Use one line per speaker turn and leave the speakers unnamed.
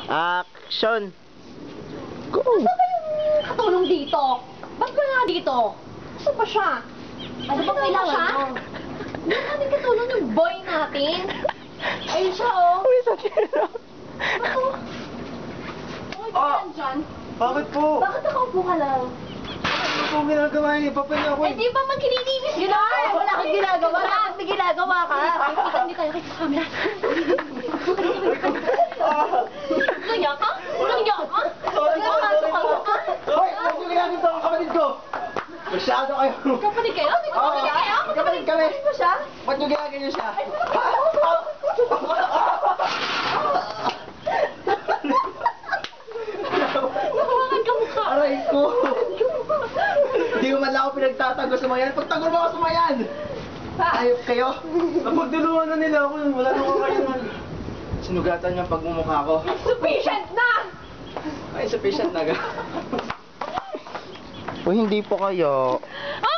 Action! Go!
Saan ba yung katulong dito? Ba't ba nga dito? Saan ba siya? Ano ba kailangan mo? Hindi natin katulong yung boy natin. Ayun siya, oh.
Uy, sakira!
Ako. Okay ba yan dyan?
Bakit po?
Bakit nakaupo ka lang?
Ano po ginagawa niyo? Papahinga ako.
Eh, di ba magkililinis yun? Wala kang ginagawa. May ginagawa ka. Hindi tayo kita sa camera. Nangya ka? Nangya ka?
Sorry po, sorry po. Hoy, huwag niyo ginagawa ang kapatid ko. Masyado kayo.
Kapatid kayo? Kapatid kayo?
Kapatid kami.
Kapatid mo siya?
Ba't niyo ginagawa siya?
Nakuha ka mukha.
Aray ko. Hindi ko man lang ako pinagtatago sa mga yan. Pagtago mo ako sa mga yan. Ayop kayo. Napagduluhan na nila ako. Wala naman kayo nun. Sinugatan niya ang pagmumukha ko.
Sufficient na!
Ay, sufficient na ga.
Uy, hindi po kayo.
Oh!